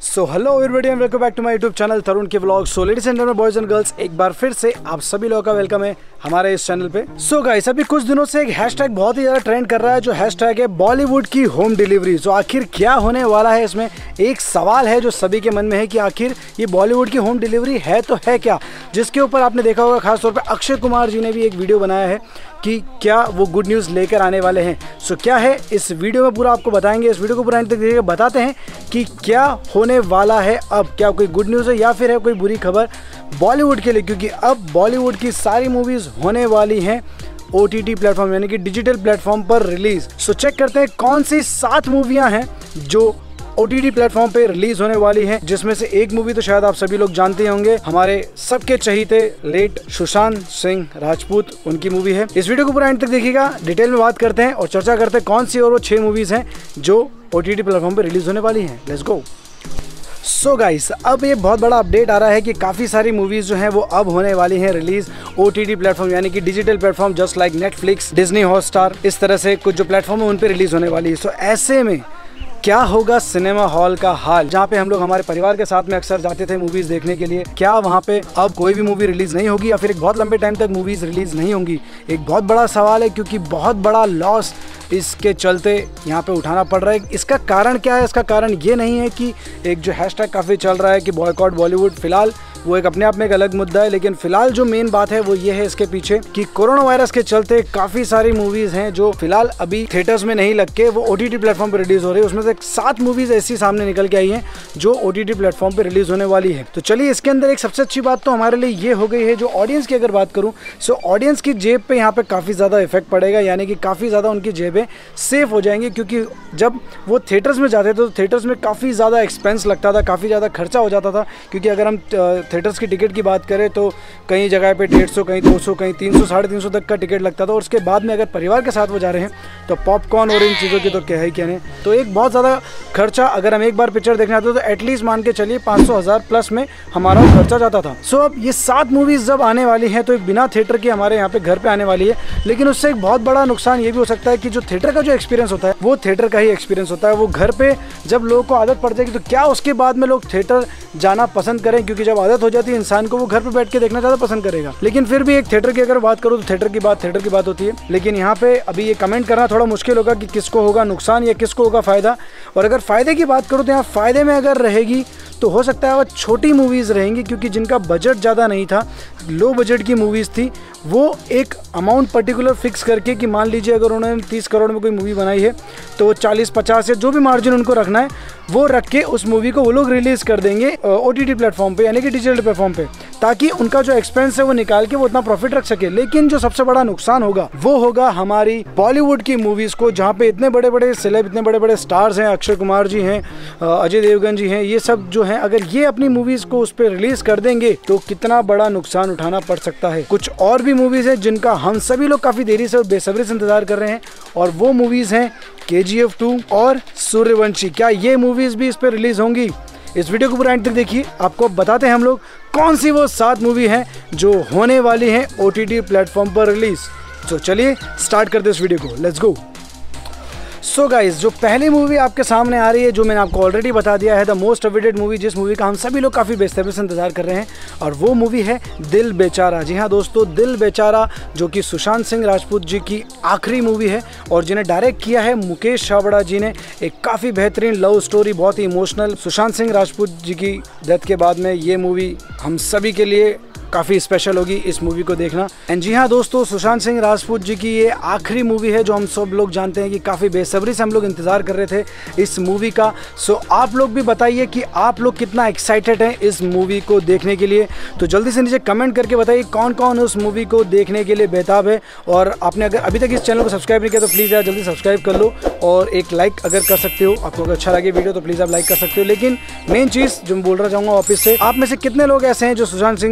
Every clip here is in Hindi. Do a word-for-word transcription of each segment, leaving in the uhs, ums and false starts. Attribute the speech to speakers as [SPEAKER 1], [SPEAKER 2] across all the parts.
[SPEAKER 1] So hello everybody and welcome back to my YouTube channel Tarun के vlog. So ladies and gentleman, boys and girls, एक बार फिर से आप सभी लोगों का वेलकम है हमारे इस चैनल पे। सो so गाइस, अभी कुछ दिनों से एक हैशटैग बहुत ही ज़्यादा ट्रेंड कर रहा है, जो हैशटैग है बॉलीवुड की होम डिलीवरी। तो आखिर क्या होने वाला है इसमें, एक सवाल है जो सभी के मन में है कि आखिर ये बॉलीवुड की होम डिलीवरी है तो है क्या, जिसके ऊपर आपने देखा होगा खासतौर पर अक्षय कुमार जी ने भी एक वीडियो बनाया है कि क्या वो गुड न्यूज़ लेकर आने वाले हैं। सो क्या है इस वीडियो में पूरा आपको बताएंगे। इस वीडियो को पूरा अंत तक देखिएगा, बताते हैं कि क्या होने वाला है, अब क्या कोई गुड न्यूज़ है या फिर है कोई बुरी खबर बॉलीवुड के लिए, क्योंकि अब बॉलीवुड की सारी मूवीज़ होने वाली हैं ओ टी टी प्लेटफॉर्म यानी कि डिजिटल प्लेटफॉर्म पर रिलीज़। सो चेक करते हैं कौन सी सात मूवियाँ हैं जो ओ टी टी प्लेटफॉर्म पे रिलीज होने वाली है, जिसमें से एक मूवी तो शायद आप सभी लोग जानते होंगे, हमारे सबके चहीते लेट सुशांत सिंह राजपूत, उनकी मूवी है। इस वीडियो को पूरा एंड तक देखिएगा, डिटेल में बात करते हैं और चर्चा करते हैं कौन सी और वो छह मूवीज हैं जो ओ टी टी प्लेटफॉर्म पे रिलीज होने वाली हैं। Let's go. सो गाइस, अब ये बहुत बड़ा अपडेट आ रहा है कि काफ़ी सारी मूवीज़ जो हैं वो अब होने वाली हैं release O T T platform यानी कि digital platform, just like Netflix, Disney Hotstar, इस तरह से कुछ जो प्लेटफॉर्म है उन पर रिलीज़ होने वाली है। सो ऐसे में क्या होगा सिनेमा हॉल का हाल, जहाँ पे हम लोग हमारे परिवार के साथ में अक्सर जाते थे मूवीज़ देखने के लिए। क्या वहाँ पे अब कोई भी मूवी रिलीज़ नहीं होगी या फिर एक बहुत लंबे टाइम तक मूवीज़ रिलीज़ नहीं होंगी, एक बहुत बड़ा सवाल है, क्योंकि बहुत बड़ा लॉस इसके चलते यहाँ पे उठाना पड़ रहा है। इसका कारण क्या है? इसका कारण ये नहीं है कि एक जो हैशटैग काफ़ी चल रहा है कि बॉयकॉट बॉलीवुड, फिलहाल वो एक अपने आप में एक अलग मुद्दा है, लेकिन फिलहाल जो मेन बात है वो ये है इसके पीछे कि कोरोना वायरस के चलते काफ़ी सारी मूवीज़ हैं जो फिलहाल अभी थिएटर्स में नहीं लग के वो ओ टी टी प्लेटफॉर्म पर रिलीज़ हो रही है। उसमें से सात मूवीज़ ऐसी सामने निकल के आई हैं जो ओ टी टी प्लेटफॉर्म पर रिलीज़ होने वाली है। तो चलिए, इसके अंदर एक सबसे अच्छी बात तो हमारे लिए ये हो गई है, जो ऑडियंस की अगर बात करूँ, सो ऑडियंस की जेब पे यहाँ पे काफ़ी ज़्यादा इफेक्ट पड़ेगा, यानी कि काफ़ी ज़्यादा उनकी जेबें सेफ हो जाएंगी, क्योंकि जब वो थिएटर्स में जाते थे तो थिएटर्स में काफ़ी ज़्यादा एक्सपेंस लगता था, काफ़ी ज़्यादा खर्चा हो जाता था, क्योंकि अगर हम थिएटर्स की टिकट की बात करें तो कई जगह पे डेढ़ सौ, कहीं दो सौ, कहीं तीन सौ, साढ़े तीन सौ तक का टिकट लगता था। और उसके बाद में अगर परिवार के साथ वो जा रहे हैं तो पॉपकॉर्न और इन चीज़ों की तो क्या है कहने, तो एक बहुत ज़्यादा खर्चा, अगर हम एक बार पिक्चर देखने आते तो एटलीस्ट मान के चलिए पाँच सौ हज़ार प्लस में हमारा खर्चा जाता था। सो अब ये सात मूवीज़ जब आने वाली हैं तो बिना थिएटर के हमारे यहाँ पे घर पे आने वाली है, लेकिन उससे एक बहुत बड़ा नुकसान ये भी हो सकता है कि जो थिएटर का जो एक्सपीरियंस होता है वो थिएटर का ही एक्सपीरियंस होता है। वो घर पे जब लोगों को आदत पड़ जाएगी तो क्या उसके बाद में लोग थिएटर जाना पसंद करें, क्योंकि जब आदत हो जाती है इंसान को, वो घर पे बैठ के देखना ज़्यादा पसंद करेगा। लेकिन फिर भी एक थिएटर की अगर बात करूँ तो थिएटर की बात थिएटर की बात होती है, लेकिन यहाँ पे अभी ये कमेंट करना थोड़ा मुश्किल होगा कि किसको होगा नुकसान या किसको होगा फ़ायदा। और अगर फ़ायदे की बात करूँ तो यहाँ फ़ायदे में अगर रहेगी तो हो सकता है वो छोटी मूवीज़ रहेंगी, क्योंकि जिनका बजट ज़्यादा नहीं था, लो बजट की मूवीज़ थी, वो एक अमाउंट पर्टिकुलर फिक्स करके कि मान लीजिए अगर उन्होंने तीस करोड़ में कोई मूवी बनाई है तो चालीस पचास या जो भी मार्जिन उनको रखना है वो रख के उस मूवी को वो लोग रिलीज़ कर देंगे ओ टी टी प्लेटफॉर्म पे यानी कि डिजिटल प्लेटफॉर्म पे, ताकि उनका जो एक्सपेंस है वो निकाल के वो उतना प्रॉफिट रख सके। लेकिन जो सबसे बड़ा नुकसान होगा वो होगा हमारी बॉलीवुड की मूवीज़ को, जहाँ पे इतने बड़े बड़े सेलेब, इतने बड़े बड़े स्टार्स हैं, अक्षय कुमार जी हैं, अजय देवगन जी हैं, ये सब जो हैं, अगर ये अपनी मूवीज़ को उस पर रिलीज़ कर देंगे तो कितना बड़ा नुकसान उठाना पड़ सकता है। कुछ और भी मूवीज़ हैं जिनका हम सभी लोग काफ़ी देरी से और बेसब्री से इंतजार कर रहे हैं, और वो मूवीज़ हैं के जी एफ टू और सूर्यवंशी। क्या ये मूवीज़ भी इस पर रिलीज़ होंगी? इस वीडियो को पूरा एंड तक देखिए, आपको बताते हैं हम लोग कौन सी वो सात मूवी हैं जो होने वाली हैं ओ टी टी प्लेटफॉर्म पर रिलीज़। तो चलिए स्टार्ट करते हैं इस वीडियो को, लेट्स गो। सो गाइज, जो पहली मूवी आपके सामने आ रही है, जो मैंने आपको ऑलरेडी बता दिया है, द मोस्ट अवेटेड मूवी, जिस मूवी का हम सभी लोग काफ़ी बेसब्री से इंतजार कर रहे हैं, और वो मूवी है दिल बेचारा। जी हाँ दोस्तों, दिल बेचारा, जो कि सुशांत सिंह राजपूत जी की आखिरी मूवी है और जिन्हें डायरेक्ट किया है मुकेश छाबड़ा जी ने। एक काफ़ी बेहतरीन लव स्टोरी, बहुत ही इमोशनल। सुशांत सिंह राजपूत जी की डेथ के बाद में ये मूवी हम सभी के लिए काफ़ी स्पेशल होगी इस मूवी को देखना। एंड जी हाँ दोस्तों, सुशांत सिंह राजपूत जी की ये आखिरी मूवी है जो हम सब लोग जानते हैं कि काफ़ी बेसब्री से हम लोग इंतज़ार कर रहे थे इस मूवी का। सो आप लोग भी बताइए कि आप लोग कितना एक्साइटेड हैं इस मूवी को देखने के लिए। तो जल्दी से नीचे कमेंट करके बताइए कौन कौन उस मूवी को देखने के लिए बेताब है। और आपने अगर अभी तक इस चैनल को सब्सक्राइब नहीं किया तो प्लीज़ यार जल्दी सब्सक्राइब कर लो, और एक लाइक अगर कर सकते हो, आपको अगर अच्छा लगे वीडियो तो प्लीज़ आप लाइक कर सकते हो। लेकिन मेन चीज़ जो मैं बोल रहा चाहूँगा वापस से, आप में से कितने लोग ऐसे हैं जो सुशांत सिंह की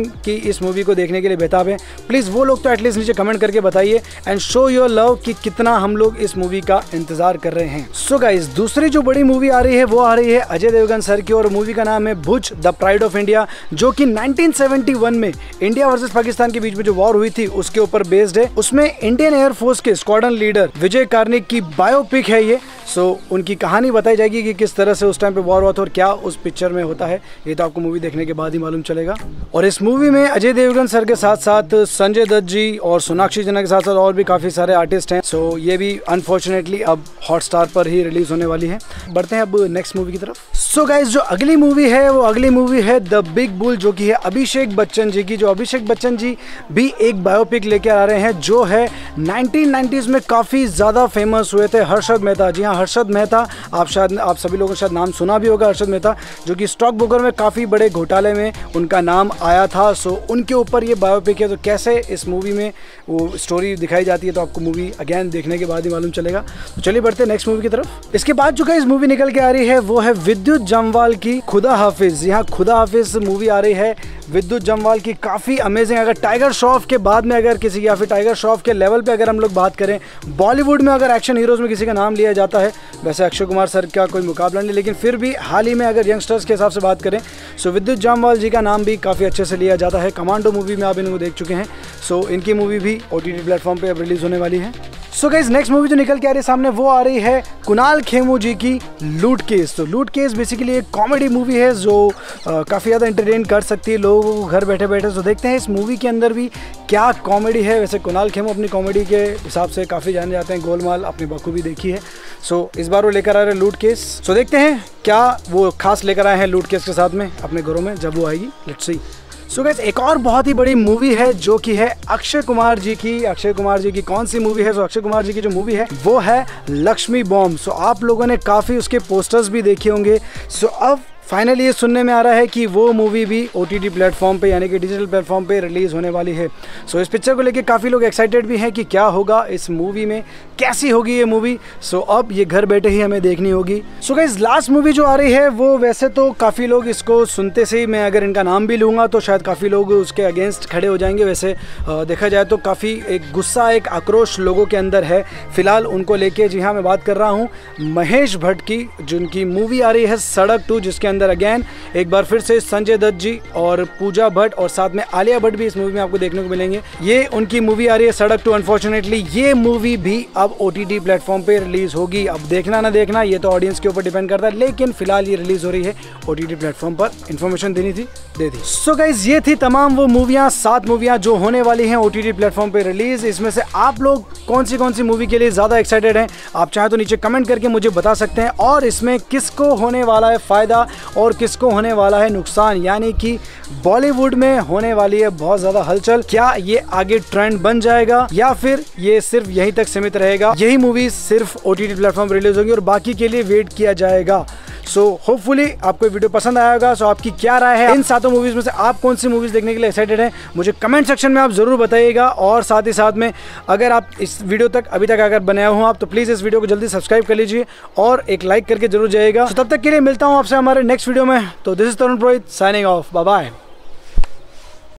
[SPEAKER 1] इस मूवी को देखने के लिए बेताब हैं, प्लीज़ वो लोग तो एटलीस्ट नीचे कमेंट करके बताइए एंड शो योर लव कि कितना हम लोग इस मूवी का इंतजार कर रहे हैं। सो so गाइस, दूसरी जो बड़ी मूवी आ रही है वो आ रही है अजय देवगन सर की, और मूवी का नाम है Bhuj the pride of India, जो कि नाइनटीन सेवेंटी वन में इंडिया वर्सेस पाकिस्तान के बीच में जो वॉर हुई थी उसके ऊपर बेस्ड है। उसमें इंडियन एयरफोर्स के स्क्वाड्रन लीडर विजय कार्निक की बायोपिक है ये। सो so, उनकी कहानी बताई जाएगी कि किस तरह से उस टाइम पे वॉर हुआ था और क्या उस पिक्चर में होता है, ये तो आपको मूवी देखने के बाद ही मालूम चलेगा। और इस मूवी में अजय देवगन सर के साथ साथ संजय दत्त जी और सोनाक्षी सिन्हा के साथ साथ और भी काफ़ी सारे आर्टिस्ट हैं। सो so, ये भी अनफॉर्चुनेटली अब हॉटस्टार पर ही रिलीज होने वाली है। बढ़ते हैं अब नेक्स्ट मूवी की तरफ। सो so गाइज, जो अगली मूवी है वो अगली मूवी है द बिग बुल, जो कि है अभिषेक बच्चन जी की। जो अभिषेक बच्चन जी भी एक बायोपिक लेकर आ रहे हैं जो है नाइनटीन नाइंटीज़ में काफ़ी ज़्यादा फेमस हुए थे हर्षद मेहता। जी हाँ, हर्षद मेहता, आप शायद आप सभी लोगों ने शायद नाम सुना भी होगा हर्षद मेहता, जो कि स्टॉक ब्रोकर में काफ़ी बड़े घोटाले में उनका नाम आया था। सो उनके ऊपर ये बायोपिक है। तो कैसे इस मूवी में वो स्टोरी दिखाई जाती है तो आपको मूवी अगेन देखने के बाद ही मालूम चलेगा। तो चलिए बढ़ते हैं नेक्स्ट मूवी की तरफ। इसके बाद जो इस मूवी निकल के आ रही है वो है विद्युत जमवाल की खुदा हाफिज। यहाँ खुदा हाफिज मूवी आ रही है विद्युत जमवाल की, काफ़ी अमेजिंग। अगर टाइगर श्रॉफ के बाद में अगर किसी या फिर टाइगर श्रॉफ के लेवल पे अगर हम लोग बात करें बॉलीवुड में अगर एक्शन हीरोज़ में किसी का नाम लिया जाता है, वैसे अक्षय कुमार सर का कोई मुकाबला नहीं, लेकिन फिर भी हाल ही में अगर यंगस्टर्स के हिसाब से बात करें सो विद्युत जमवाल जी का नाम भी काफ़ी अच्छे से लिया जाता है। कमांडो मूवी में आप इनको देख चुके हैं। सो इनकी मूवी भी ओ टी टी प्लेटफॉर्म पर अब रिलीज़ होने वाली है। सो गाइस, नेक्स्ट मूवी जो निकल के आ रही है सामने वो आ रही है कुणाल खेमू जी की लूट केस। तो लूट केस बेसिकली एक कॉमेडी मूवी है जो काफ़ी ज़्यादा एंटरटेन कर सकती है लोगों को घर बैठे बैठे। तो देखते हैं इस मूवी के अंदर भी क्या कॉमेडी है। वैसे कुणाल खेमू अपनी कॉमेडी के हिसाब से काफ़ी जाने जाते हैं, गोलमाल अपनी बखूबी देखी है। सो इस बार वो लेकर आ रहे हैं लूट केस। सो देखते हैं क्या वो खास लेकर आए हैं लूट केस के साथ में अपने घरों में जब वो आएगी। Let's see. सो गाइस, एक और बहुत ही बड़ी मूवी है जो कि है अक्षय कुमार जी की। अक्षय कुमार जी की कौन सी मूवी है? सो अक्षय कुमार जी की जो मूवी है वो है लक्ष्मी बॉम्ब। सो आप लोगों ने काफ़ी उसके पोस्टर्स भी देखे होंगे। सो अब फाइनली ये सुनने में आ रहा है कि वो मूवी भी ओ टी टी प्लेटफॉर्म पे यानी कि डिजिटल प्लेटफॉर्म पे रिलीज़ होने वाली है। सो so, इस पिक्चर को लेके काफ़ी लोग एक्साइटेड भी हैं कि क्या होगा इस मूवी में, कैसी होगी ये मूवी। सो so, अब ये घर बैठे ही हमें देखनी होगी। सो गाइस, लास्ट मूवी जो आ रही है वो वैसे तो काफ़ी लोग इसको सुनते से ही मैं अगर इनका नाम भी लूँगा तो शायद काफ़ी लोग उसके अगेंस्ट खड़े हो जाएंगे। वैसे देखा जाए तो काफ़ी एक गुस्सा, एक आक्रोश लोगों के अंदर है फिलहाल उनको लेके। जी हाँ, मैं बात कर रहा हूँ महेश भट्ट की, जिनकी मूवी आ रही है सड़क टू, जिसके अंदर अगेन एक बार फिर से संजय दत्त जी और पूजा भट्ट और साथ में आलिया भट्ट भी इस मूवी में आपको देखने को मिलेंगे। ये उनकी मूवी आ रही है सड़क टू। अनफॉर्चुनेटली ये मूवी भी अब ओ टी टी प्लेटफॉर्म पे रिलीज होगी। अब देखना ना देखना ये तो ऑडियंस के ऊपर डिपेंड करता है, लेकिन फिलहाल ये रिलीज हो रही है ओ टी टी प्लेटफॉर्म पर। इन्फॉर्मेशन देनी थी, दे दी। सो गाइस, ये थी तमाम वो मूवियाँ, सात मूवियाँ जो होने वाली हैं ओ टी टी प्लेटफॉर्म पे रिलीज। इसमें से आप लोग कौन सी कौन सी मूवी के लिए ज़्यादा एक्साइटेड हैं? आप चाहे तो नीचे कमेंट करके मुझे बता सकते हैं। और इसमें किसको होने वाला है फ़ायदा और किसको होने वाला है नुकसान, यानी कि बॉलीवुड में होने वाली है बहुत ज्यादा हलचल। क्या ये आगे ट्रेंड बन जाएगा या फिर ये सिर्फ यहीं तक सीमित रहेगा? यही मूवी सिर्फ O T T platform release होगी और बाकी के लिए वेट किया जाएगा। सो होपफुली आपको वीडियो पसंद आया होगा। सो आपकी क्या राय है इन सातों मूवीज में से? आप कौन सी मूवीज देखने के लिए एक्साइटेड हैं मुझे कमेंट सेक्शन में आप जरूर बताइएगा। और साथ ही साथ में अगर आप इस वीडियो तक अभी तक अगर बनाए हो आप तो प्लीज़ इस वीडियो को जल्दी सब्सक्राइब कर लीजिए और एक लाइक करके जरूर जाइएगा। तो तब तक के लिए मिलता हूँ आपसे हमारे नेक्स्ट वीडियो में। तो this is Tarun Purohit signing off, bye bye.